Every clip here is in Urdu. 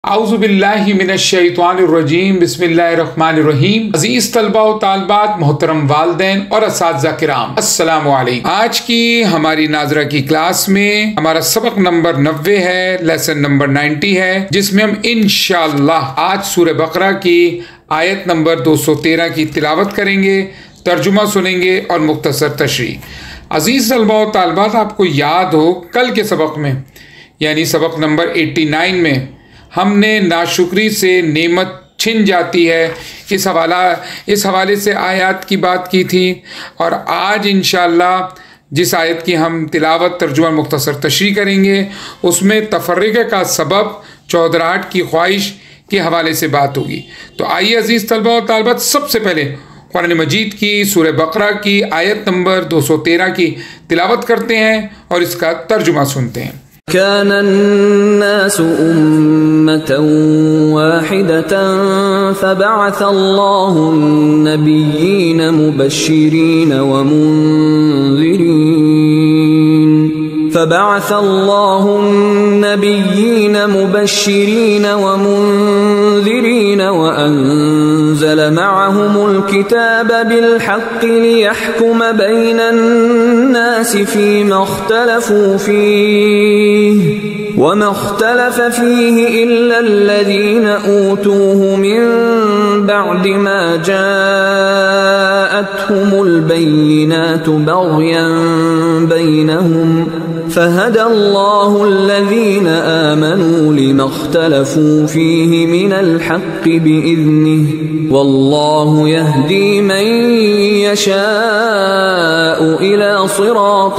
اعوذ باللہ من الشیطان الرجیم بسم اللہ الرحمن الرحیم۔ عزیز طلباء و طالبات، محترم والدین اور اساتذہ کرام، السلام علیکم۔ آج کی ہماری ناظرہ کی کلاس میں ہمارا سبق نمبر 90 ہے، لیسن نمبر 90 ہے، جس میں ہم انشاءاللہ آج سورہ بقرہ کی آیت نمبر 213 کی تلاوت کریں گے، ترجمہ سنیں گے اور مختصر تشریح۔ عزیز طلباء و طالبات، آپ کو یاد ہو کل کے سبق میں یعنی سبق نمبر 89 میں ہم نے ناشکری سے نعمت چھن جاتی ہے اس حوالے سے آیات کی بات کی تھی، اور آج انشاءاللہ جس آیت کی ہم تلاوت ترجمہ مختصر تشریح کریں گے اس میں تفرقے کا سبب چودراہٹ کی خواہش کے حوالے سے بات ہوگی۔ تو آئیے عزیز طلباء و طالبات، سب سے پہلے قرآن مجید کی سورہ بقرہ کی آیت نمبر 213 کی تلاوت کرتے ہیں اور اس کا ترجمہ سنتے ہیں۔ كان الناس أمة واحدة فبعث الله النبيين مبشرين ومنذرين وأنزل معهم الكتاب بالحق ليحكم بين الناس فيما اختلفوا فيه وما اختلف فيه إلا الذين أوتوه من بعد ما جاءتهم البينات بغيا بينهم فهدى الله الذين آمنوا لما اختلفوا فيه من الحق بإذنه والله يهدي من يشاء إلى صراط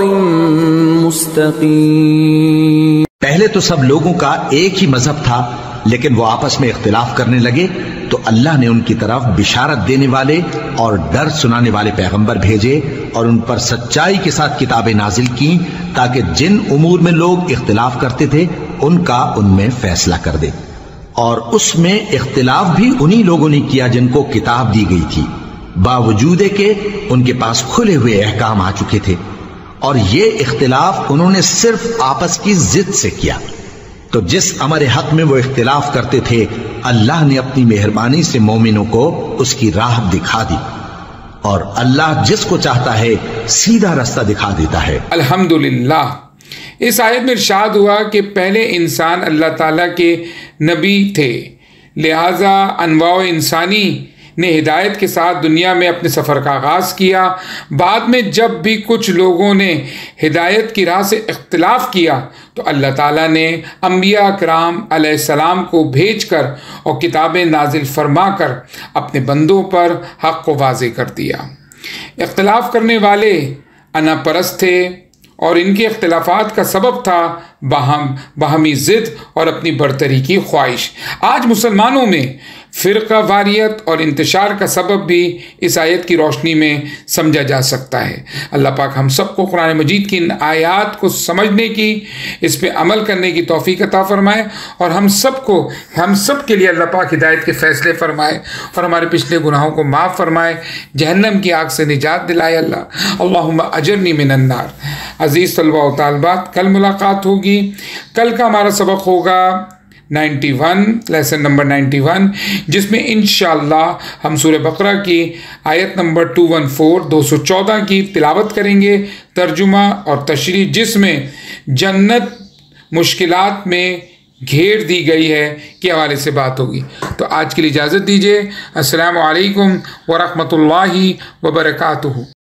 مستقيم۔ پہلے تو سب لوگوں کا ایک ہی مذہب تھا، لیکن وہ آپس میں اختلاف کرنے لگے تو اللہ نے ان کی طرف بشارت دینے والے اور ڈر سنانے والے پیغمبر بھیجے اور ان پر سچائی کے ساتھ کتابیں نازل کی تاکہ جن امور میں لوگ اختلاف کرتے تھے ان کا ان میں فیصلہ کر دے، اور اس میں اختلاف بھی انہی لوگوں نے کیا جن کو کتاب دی گئی تھی، باوجود کہ ان کے پاس کھلے ہوئے احکام آ چکے تھے، اور یہ اختلاف انہوں نے صرف آپس کی ضد سے کیا۔ تو جس امر حق میں وہ اختلاف کرتے تھے اللہ نے اپنی مہربانی سے مومنوں کو اس کی راہ دکھا دی، اور اللہ جس کو چاہتا ہے سیدھا رستہ دکھا دیتا ہے۔ الحمدللہ۔ اس آیت میں ارشاد ہوا کہ پہلے انسان اللہ تعالیٰ کے نبی تھے، لہٰذا انواع انسانی نے ہدایت کے ساتھ دنیا میں اپنے سفر کا آغاز کیا۔ بعد میں جب بھی کچھ لوگوں نے ہدایت کی راہ سے اختلاف کیا تو اللہ تعالیٰ نے انبیاء کرام علیہ السلام کو بھیج کر اور کتابیں نازل فرما کر اپنے بندوں پر حق کو واضح کر دیا۔ اختلاف کرنے والے انا پرست تھے اور ان کے اختلافات کا سبب تھا باہمی ضد اور اپنی برتری کی خواہش۔ آج مسلمانوں میں فرقہ واریت اور انتشار کا سبب بھی اس آیت کی روشنی میں سمجھا جا سکتا ہے۔ اللہ پاک ہم سب کو قرآن مجید کی ان آیات کو سمجھنے کی، اس پہ عمل کرنے کی توفیق عطا فرمائے، اور ہم سب کے لیے اللہ پاک ہدایت کے فیصلے فرمائے اور ہمارے پچھلے گناہوں کو معاف فرمائے، جہنم کی آگ سے نجات دلائے۔ اللہم اجرنی من النار۔ عزیز طلباء و طالبات، کل ملاقات ہوگی۔ کل کا ہمارا سبق ہوگا 91، لیسن نمبر 91، جس میں انشاءاللہ ہم سورہ بقرہ کی آیت نمبر 214 کی تلاوت کریں گے، ترجمہ اور تشریح، جس میں جنت مشکلات میں گھیر دی گئی ہے کے حوالے سے بات ہوگی۔ تو آج کے لیے اجازت دیجیے۔ السلام علیکم ورحمۃ اللہ وبرکاتہ۔